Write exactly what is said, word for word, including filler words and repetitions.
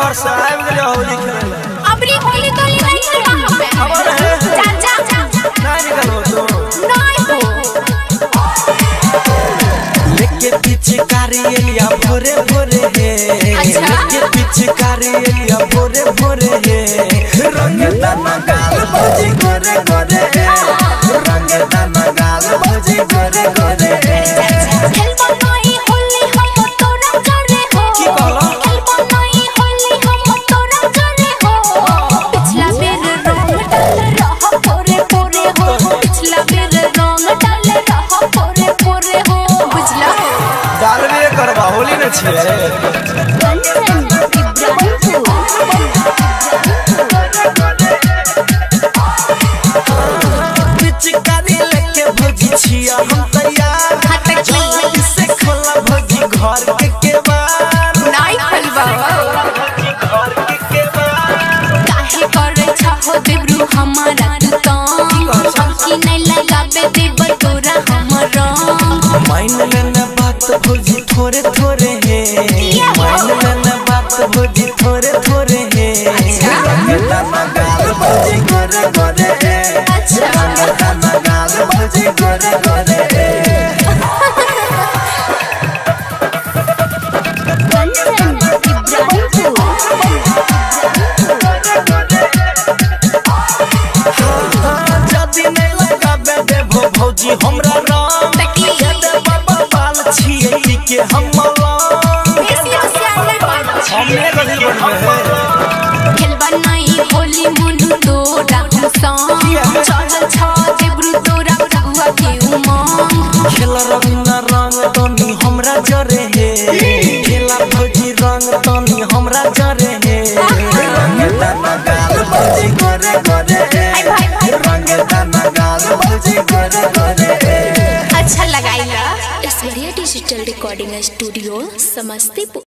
घर से आइब गेल होली खेले। अबरी होली तो नहीं खेलबा हमें। खबर है? जा जा जा। नहीं निकलबो तू। नहीं हो। लेके पीछे कारियलिया भोरे भोरे है। लेके पीछे कारियलिया भोरे भोरे है। रंग दाना गाल बजे गोरे गोरे है। रंग दाना गाल बजे गोरे गोरे है। खेलबा नहीं होली हम तोरा करे हो। की कहला? खेलबा नहीं होली हम तोरा करे हो। पिछला बेर रंग डाल रहा पोरे पोरे हो। पिछला बेर रंग डाल रहा पोरे पोरे हो। बुझला? डालबे करबा होली न छिए। पिचकारी लेके भगी छिया हम तैयार। जल्दी से खोला भगी घर के केवाड़। नहीं खोलबा। घर के केवाड़। काहे करे छहो देब्रू हमारा तू तो। हमकी नहीं लगाबे देब तोरा हमरा। मान लेना बात भौजी थोड़े थोड़े है। मान लेना बात भौजी थोड़े थोड़े है। रंग दाना गाल भौजी गोरे गोरे है। रंग दाना गाल भौजी गोरे गोरे है। जदी नहीं लगाबे देबो भौजी हमरा रंग। दे बाबा बाल छिए के हम हमने गली बनवे है। खेलबा नहीं होली मुनु तोरा संग। चढ़ल छ देब्रू तोरा बुआ के उमंग। खेल रंगना रंग तनी हमरा जरे है। खेला भौजी रंग तनी हमरा जरे है। रंग दाना गाल भौजी गोरे गोरे है। रंग दाना गाल भौजी गोरे गोरे है। अच्छा लगाइला। Aishwarya digital recording studio Samastipur.